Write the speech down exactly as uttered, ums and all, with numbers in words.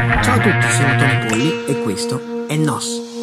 Ciao a tutti, sono Tony Polli e questo è N O S.